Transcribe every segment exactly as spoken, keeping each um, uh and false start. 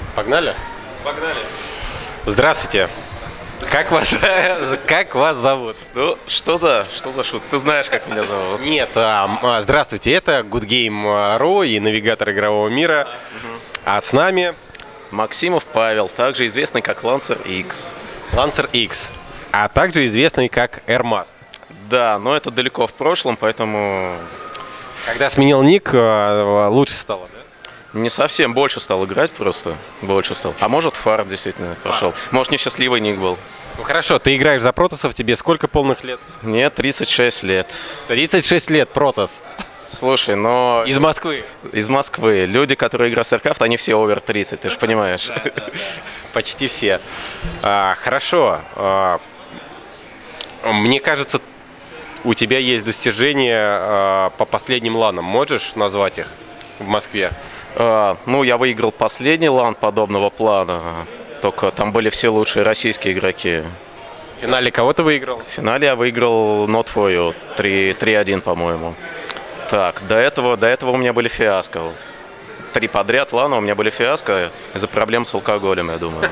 Погнали? Погнали. Здравствуйте. Как вас, как вас зовут? Ну, что за, что за шут? Ты знаешь, как меня зовут? Нет, а, здравствуйте, это Good Game точка ру и навигатор игрового мира. Угу. А с нами Максимов Павел, также известный как Lancer X. Lancer X, а также известный как Airmast. Да, но это далеко в прошлом, поэтому... Когда сменил ник, лучше стало, да? Не совсем, больше стал играть просто, больше стал. А может, фарт действительно пошел. Может, несчастливый ник был. Ну хорошо, ты играешь за Протоссов, тебе сколько полных лет? Мне тридцать шесть лет. тридцать шесть лет, Протосс. Слушай, но... Из Москвы. Из Москвы. Люди, которые играют в StarCraft, они все овер тридцать, ты же понимаешь. Да, да, да. Почти все. А, хорошо. А, мне кажется, у тебя есть достижения а, по последним ланам. Можешь назвать их в Москве? А, ну, я выиграл последний лан подобного плана. Только там были все лучшие российские игроки. В финале кого ты выиграл? В финале я выиграл Not For You три один, по-моему. Так, до этого, до этого у меня были фиаско. Вот. Три подряд лана у меня были фиаско из-за проблем с алкоголем, я думаю.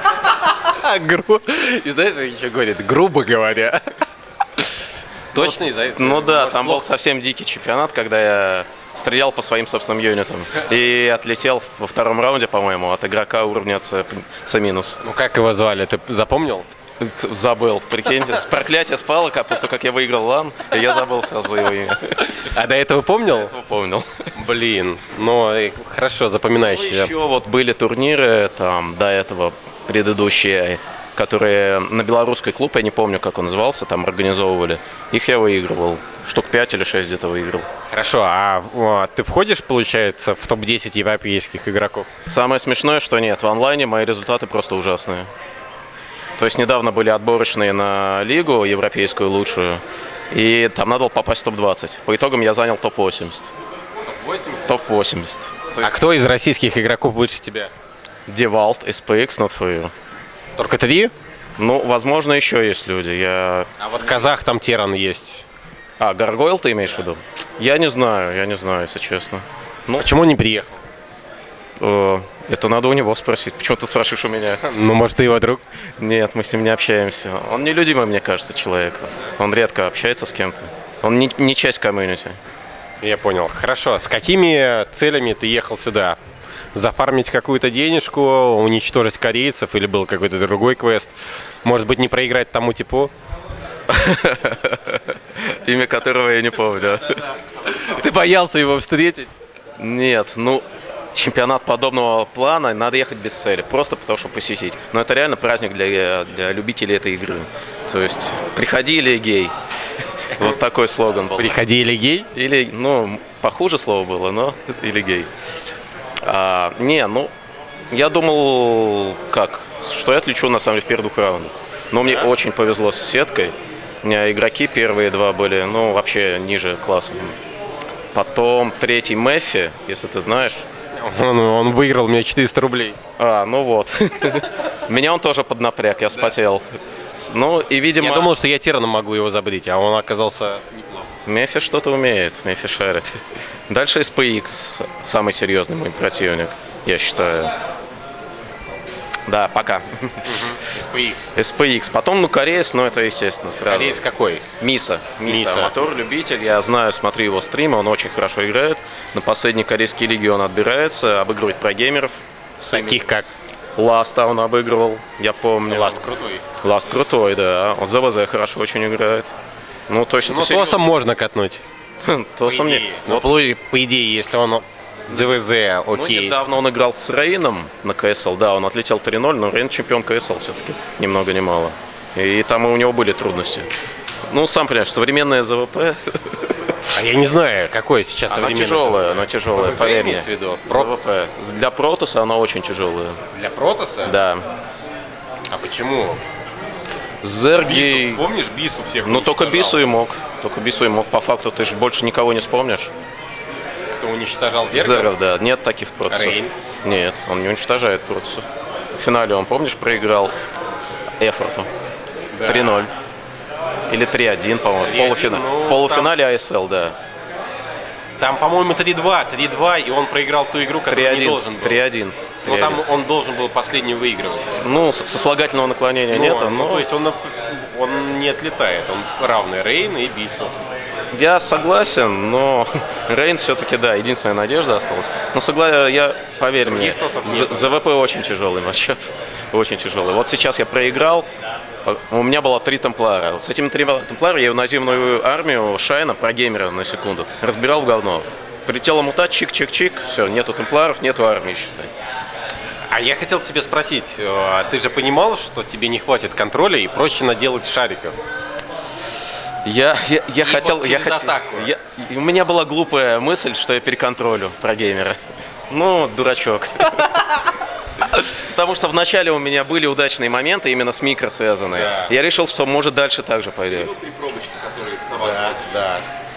И знаешь, еще говорит, грубо говоря. Точно из-за этого? Ну да, там был совсем дикий чемпионат, когда я стрелял по своим собственным юнитам. И отлетел во втором раунде, по-моему, от игрока уровня С минус. Ну как его звали, ты запомнил? Забыл, прикиньте, с проклятия спало, после того, как я выиграл лан, и я забыл сразу его имя. А до этого помнил? До этого помнил. Блин, ну хорошо, запоминающийся. Ну, еще вот были турниры там до этого предыдущие, которые на белорусский клуб, я не помню, как он назывался, там организовывали. Их я выигрывал. Штук пять или шесть где-то выиграл. Хорошо, а, а ты входишь, получается, в топ десять европейских игроков? Самое смешное, что нет. В онлайне мои результаты просто ужасные. То есть недавно были отборочные на лигу европейскую лучшую, и там надо было попасть в топ двадцать. По итогам я занял топ восемьдесят. топ восемьдесят? топ восемьдесят. А кто из российских игроков выше тебя? Девалт, эс пи икс, Not For You. Только три? Ну, возможно, еще есть люди. Я... А вот казах там Теран есть. А, Гаргойл ты имеешь в виду? Я не знаю, я не знаю, если честно. Ну, почему не приехал? Э, это надо у него спросить. Почему ты спрашиваешь у меня? Ну, может, ты его друг? Нет, мы с ним не общаемся. Он нелюдимый, мне кажется, человек. Он редко общается с кем-то. Он не, не часть комьюнити. Я понял. Хорошо. С какими целями ты ехал сюда? Зафармить какую-то денежку, уничтожить корейцев или был какой-то другой квест? Может быть, не проиграть тому типу? Имя которого я не помню. Ты боялся его встретить? Нет, ну, чемпионат подобного плана надо ехать без цели, просто потому что посетить. Но это реально праздник для, для любителей этой игры. То есть, приходи или гей. Вот такой слоган был. Приходи или гей? Или, ну, похуже слово было, но или гей. А, не, ну, я думал, как, что я отлечу, на самом деле, в первых двух раундах. Но мне да? очень повезло с сеткой. У меня игроки первые два были, ну, вообще ниже классом. Потом третий Мэффи, если ты знаешь. Он, он выиграл мне четыреста рублей. А, ну вот. Меня он тоже поднапряг, я вспотел. Ну, и, видимо... Я думал, что я Тираном могу его забрить, а он оказался неплох. Мефи что-то умеет, Мефи шарит. Дальше эс пи икс, самый серьезный мой противник, я считаю. Да, пока. эс пи икс. эс пи икс. Потом, ну, кореец, ну, это естественно сразу. Кореец какой? Миса. Миса. Миса. Мотор, любитель. Я знаю, смотрю его стримы, он очень хорошо играет. На последней корейской лиге он отбирается, обыгрывает прогеймеров. Таких как? Ласта он обыгрывал, я помню. Ласт крутой. Ласт крутой, да. Он ЗВЗ хорошо очень играет. Ну, то есть ну, это серьезно. Тосом можно катнуть. Тосом не... Ну, по идее, если он ЗВЗ, окей. Ну, недавно он играл с Рейном на ка эс эл, да, он отлетел три ноль, но Рейн чемпион ка эс эл все-таки, ни много ни мало. И там у него были трудности. Ну, сам понимаешь, современная ЗВП... А я не знаю, какое сейчас она современное. Тяжелая, она тяжелая, поверь мне. Про... Для Протоса она очень тяжелая. Для Протоса? Да. А почему? Зерги... Бису, помнишь, Бису всех Ну, только Бису и мог. Только Бису и мог. По факту ты же больше никого не вспомнишь. Кто уничтожал Зергов? Зергов, да. Нет таких Протосов. Рейн? Нет, он не уничтожает Протосов. В финале он, помнишь, проиграл Эфорту. Да. три ноль. Или три один, по-моему. В, полуфина... ну, в полуфинале там... эй эс эл, да. Там, по-моему, три два. три два, и он проиграл ту игру, которую не должен был. три один. Но там он должен был последний выигрывать. Ну, со сослагательного наклонения но, нет. Ну, но... то есть он, он не отлетает, он равный Рейн и Бису. Я согласен, но Рейн все-таки, да, единственная надежда осталась. Но согласен, я, поверь мне, ЗВП очень тяжелый матчап. Очень тяжелый. Вот сейчас я проиграл, у меня было три темплара. С этими тремя темпларами я наземную армию Шайна, про геймера на секунду, разбирал в говно. Прилетела мута, чик-чик-чик, все, нету темпларов, нету армии, считай. А я хотел тебе спросить, ты же понимал, что тебе не хватит контроля и проще наделать шариков? Я, я, я хотел, вот я хотел, я, у меня была глупая мысль, что я переконтролю про геймера. Ну, дурачок. Потому что вначале у меня были удачные моменты, именно с микро связанные. Да. Я решил, что может дальше так же пойдет. Три пробочки, которые собака. Да, да.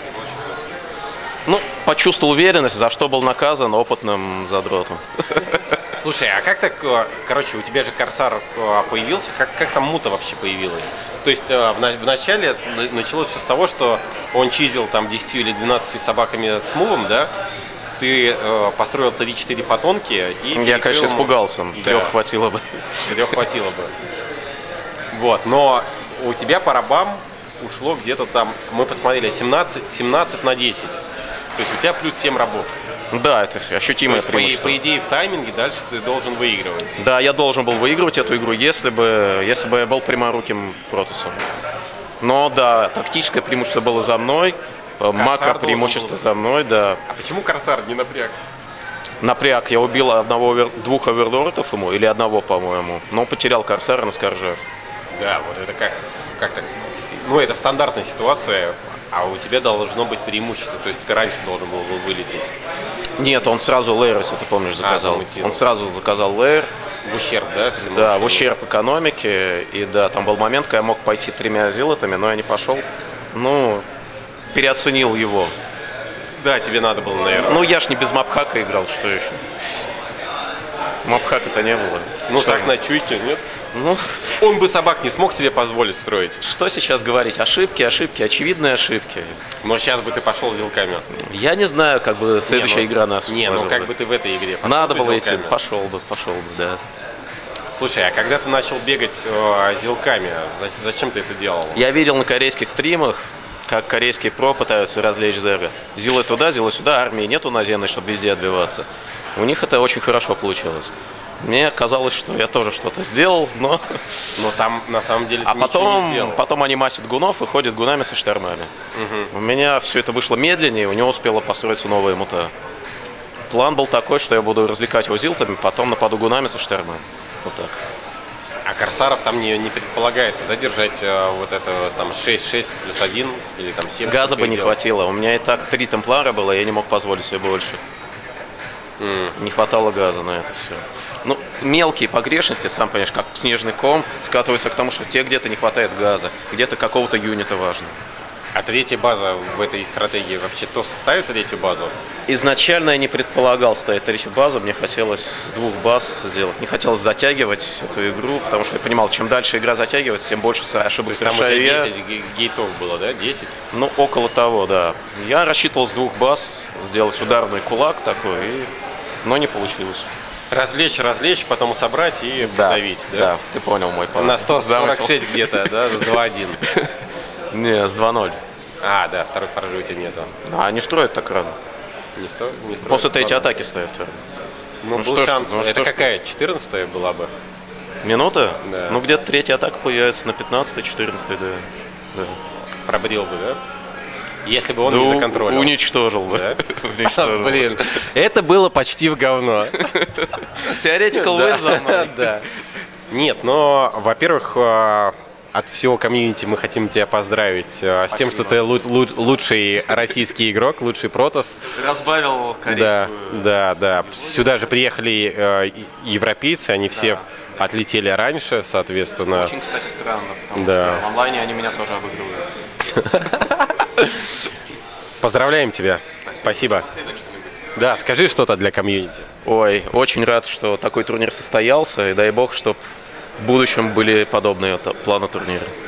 Ну, почувствовал уверенность, за что был наказан опытным задротом. Слушай, а как так, короче, у тебя же Корсар появился, как, как там мута вообще появилась? То есть в начале началось все с того, что он чизил там десятью или двенадцатью собаками с мувом, да? Ты э, построил три-четыре фотонки и... Я, конечно, испугался, да. трех хватило бы. Трех хватило бы. Вот, но у тебя по рабам ушло где-то там, мы посмотрели, семнадцать, семнадцать на десять. То есть у тебя плюс семь рабов. Да, это ощутимое То есть, преимущество. По, по идее, в тайминге дальше ты должен выигрывать. Да, я должен был выигрывать эту игру, если бы, если бы я был пряморуким Протоссом. Но да, тактическое преимущество было за мной, макро преимущество за мной, да. А почему Корсар не напряг? Напряг, я убил одного, овер... двух оверлордов ему, или одного, по-моему, но потерял Корсара на скоржах. Да, вот это как, как так, ну это стандартная ситуация, а у тебя должно быть преимущество, то есть ты раньше должен был вылететь. Нет, он сразу лейер, если ты помнишь, заказал. А, он сразу заказал лейер. В ущерб, да, всему? Да, в ущерб экономике, и да, там был момент, когда я мог пойти тремя зилотами, но я не пошел. Ну, переоценил его. Да, тебе надо было, наверное. Ну, я ж не без мапхака играл, что еще? Мапхака-то не было. Ну, что так же? На чуйке, нет? Ну, он бы собак не смог себе позволить строить. Что сейчас говорить? Ошибки, ошибки, очевидные ошибки. Но сейчас бы ты пошел с зилками. Я не знаю, как бы следующая не, ну, игра наша. Не, ну как бы ты в этой игре пошел. Надо было идти, пошел бы, пошел бы, да. Слушай, а когда ты начал бегать э, зилками, зачем ты это делал? Я видел на корейских стримах, как корейские про пытаются развлечь зерга. Зилы туда, зилы сюда, армии нету наземной, чтобы везде отбиваться. У них это очень хорошо получилось. Мне казалось, что я тоже что-то сделал, но... Но там на самом деле ты а потом, ничего не сделал. Потом они масят гунов и ходят гунами со штормами. Угу. У меня все это вышло медленнее, у него успела построиться новая мута. План был такой, что я буду развлекать его зилтами, потом нападу гунами со штормами. Вот так. А Корсаров там не, не предполагается, да, держать э, вот это там шесть шесть плюс один или там семь? Газа бы не хватило. У меня и так три темплара было, я не мог позволить себе больше. Mm. Не хватало газа на это все. Ну, мелкие погрешности, сам понимаешь, как снежный ком, скатываются к тому, что тебе где-то не хватает газа, где-то какого-то юнита важно. А третья база в этой стратегии вообще то составит третью базу? Изначально я не предполагал ставить третью базу, мне хотелось с двух баз сделать. Не хотелось затягивать эту игру, потому что я понимал, чем дальше игра затягивается, тем больше ошибок совершаю я. Там у тебя десять гейтов было, да? десять? Ну, около того, да. Я рассчитывал с двух баз сделать ударный кулак такой, и... но не получилось. Развлечь, развлечь, потом собрать и да, подавить, да? Да, ты понял мой план. На сто сорок шесть где-то, да, с два один. Не, с два ноль. А, да, второй форжи у тебя нету. А они строят так рано. Не, сто, не строят. После третьей атаки ставят. Ну, ну был что шанс. Ну, это какая? четырнадцатая была бы? Минута? Да. Ну, где-то третья атака появится на пятнадцатой, четырнадцатой, да. да. Пробрил бы, да? Если бы он да не законтролил. Уничтожил бы. Да? Уничтожил. Блин, это было почти в говно. Theoretical win за мной. Да. Нет, но, во-первых, от всего комьюнити мы хотим тебя поздравить Спасибо. С тем, что ты лучший российский игрок, лучший Протосс. Разбавил корейскую. Да, да, да. Сюда же приехали европейцы, они все да. отлетели раньше, соответственно. Очень, кстати, странно, потому да. что в онлайне они меня тоже обыгрывают. Поздравляем тебя. Спасибо. Спасибо. Да, скажи что-то для комьюнити. Ой, очень рад, что такой турнир состоялся, и дай бог, чтобы в будущем были подобные планы турнира.